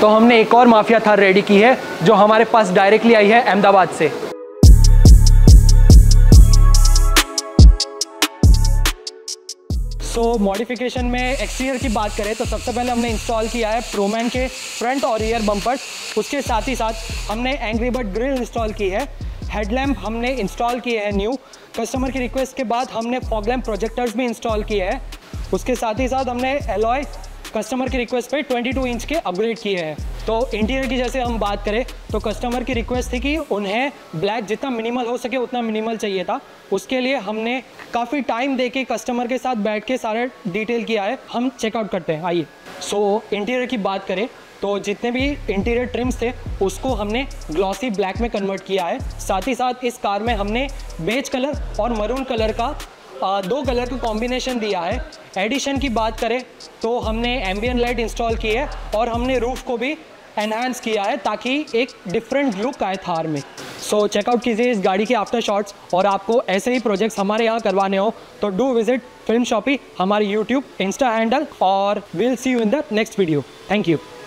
तो हमने एक और माफिया थार रेडी की है जो हमारे पास डायरेक्टली आई है अहमदाबाद से। सो मॉडिफिकेशन में एक्सटीरियर की बात करें तो सबसे पहले हमने इंस्टॉल किया है प्रोमैन के फ्रंट और रियर बम्पर्स। उसके साथ ही साथ हमने एंग्री बर्ड ग्रिल इंस्टॉल की है। हेडलैम्प हमने इंस्टॉल किए हैं न्यू। कस्टमर की रिक्वेस्ट के बाद हमने फॉग लैम्प प्रोजेक्टर्स भी इंस्टॉल किए हैं। उसके साथ ही साथ हमने एलॉय कस्टमर की रिक्वेस्ट पे 22 इंच के अपग्रेड किए हैं। तो इंटीरियर की जैसे हम बात करें तो कस्टमर की रिक्वेस्ट थी कि उन्हें ब्लैक जितना मिनिमल हो सके उतना मिनिमल चाहिए था। उसके लिए हमने काफ़ी टाइम देके कस्टमर के साथ बैठ के सारे डिटेल किया है। हम चेकआउट करते हैं, आइए। सो इंटीरियर की बात करें तो जितने भी इंटीरियर ट्रिम्स थे उसको हमने ग्लॉसी ब्लैक में कन्वर्ट किया है। साथ ही साथ इस कार में हमने बेज कलर और मरून कलर का 2 कलर का कॉम्बिनेशन दिया है। एडिशन की बात करें तो हमने एम्बियंट लाइट इंस्टॉल की है और हमने रूफ को भी एनहांस किया है ताकि एक डिफरेंट लुक आए थार में। सो चेकआउट कीजिए इस गाड़ी के आफ्टर शॉट्स। और आपको ऐसे ही प्रोजेक्ट्स हमारे यहाँ करवाने हो तो डू विजिट फिल्म शॉपी, हमारी यूट्यूब इंस्टा हैंडल, और will see you in the next video. Thank you.